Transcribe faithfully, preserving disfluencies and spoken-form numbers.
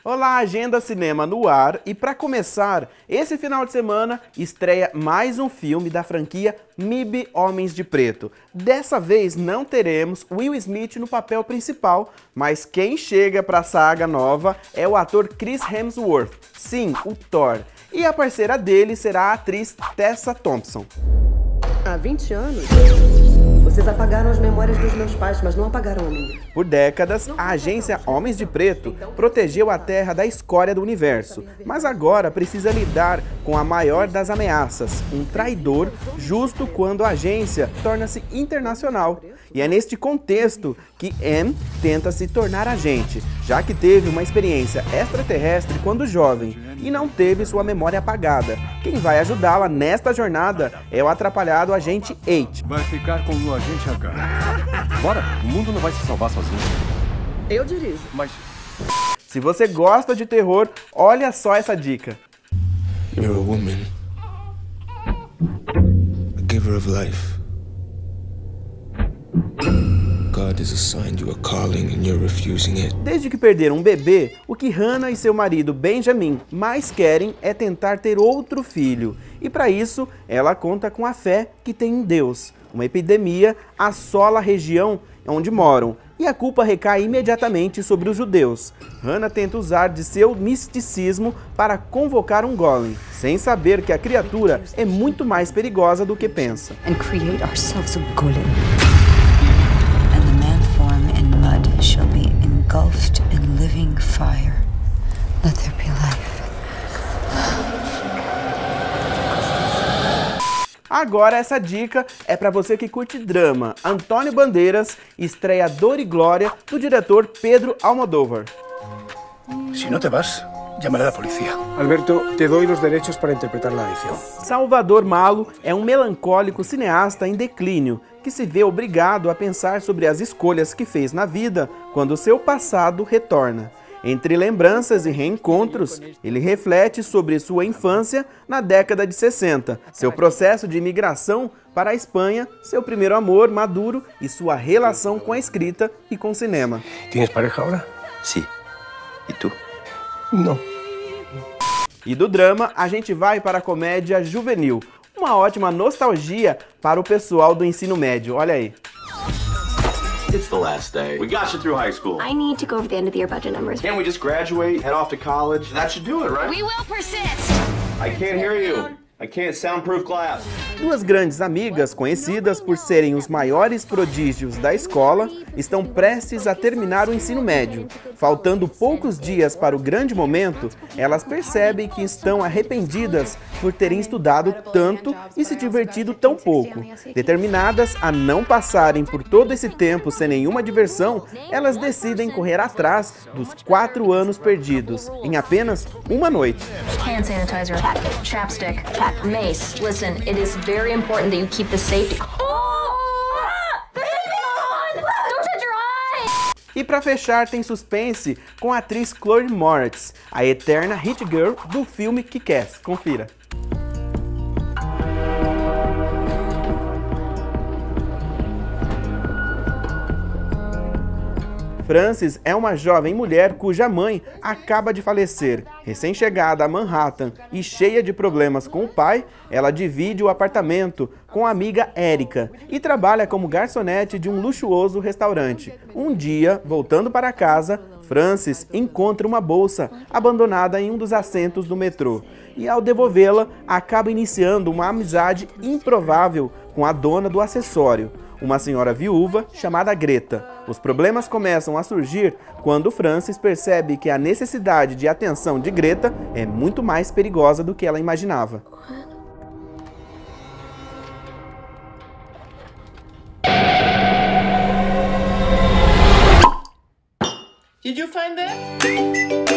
Olá, Agenda Cinema no ar, e para começar, esse final de semana estreia mais um filme da franquia M I B Homens de Preto. Dessa vez não teremos Will Smith no papel principal, mas quem chega para a saga nova é o ator Chris Hemsworth, sim, o Thor, e a parceira dele será a atriz Tessa Thompson. Há vinte anos, vocês apagaram as memórias dos meus pais, mas não apagaram a minha. Por décadas, a agência Homens de Preto protegeu a Terra da escória do universo, mas agora precisa lidar com a maior das ameaças, um traidor, justo quando a agência torna-se internacional. E é neste contexto que M tenta se tornar agente, já que teve uma experiência extraterrestre quando jovem e não teve sua memória apagada. Quem vai ajudá-la nesta jornada é o atrapalhado agente H. Vai ficar com o agente H. Bora, o mundo não vai se salvar sozinho. Eu dirijo. Mas... se você gosta de terror, olha só essa dica. You're a woman, a giver of life. God has assigned you a calling and you're refusing it. Desde que perderam um bebê, o que Hannah e seu marido Benjamin mais querem é tentar ter outro filho. E para isso, ela conta com a fé que tem em Deus. Uma epidemia assola a região onde moram, e a culpa recai imediatamente sobre os judeus. Hannah tenta usar de seu misticismo para convocar um golem, sem saber que a criatura é muito mais perigosa do que pensa. And create ourselves a golem. And the man form in mud shall be engulfed in living fire. Let there be life. Agora essa dica é para você que curte drama. Antônio Bandeiras estreia Dor e Glória do diretor Pedro Almodóvar. Si no te vas, llamaré a la policía. Alberto, te doy los derechos para interpretar la edición. Salvador Malo é um melancólico cineasta em declínio que se vê obrigado a pensar sobre as escolhas que fez na vida quando seu passado retorna. Entre lembranças e reencontros, ele reflete sobre sua infância na década de sessenta, seu processo de imigração para a Espanha, seu primeiro amor maduro e sua relação com a escrita e com o cinema. ¿Tienes pareja ahora? Sí. ¿Y tú? No. E do drama, a gente vai para a comédia juvenil, uma ótima nostalgia para o pessoal do ensino médio, olha aí. It's the last day. We got you through high school. I need to go over the end of the year budget numbers. Can't we just graduate, head off to college? That should do it, right? We will persist. I can't hear you. I can't soundproof glass. Duas grandes amigas, conhecidas por serem os maiores prodígios da escola, estão prestes a terminar o ensino médio. Faltando poucos dias para o grande momento, elas percebem que estão arrependidas por terem estudado tanto e se divertido tão pouco. Determinadas a não passarem por todo esse tempo sem nenhuma diversão, elas decidem correr atrás dos quatro anos perdidos, em apenas uma noite. Hand sanitizer, chapstick, mace. Listen, it is very important that you keep the safety. E para fechar, tem suspense com a atriz Chloe Moretz, a eterna hit girl do filme Kick-Ass. Confira. Frances é uma jovem mulher cuja mãe acaba de falecer. Recém-chegada a Manhattan e cheia de problemas com o pai, ela divide o apartamento com a amiga Erica e trabalha como garçonete de um luxuoso restaurante. Um dia, voltando para casa, Frances encontra uma bolsa abandonada em um dos assentos do metrô e, ao devolvê-la, acaba iniciando uma amizade improvável com a dona do acessório, uma senhora viúva chamada Greta. Os problemas começam a surgir quando Frances percebe que a necessidade de atenção de Greta é muito mais perigosa do que ela imaginava. Did you find that?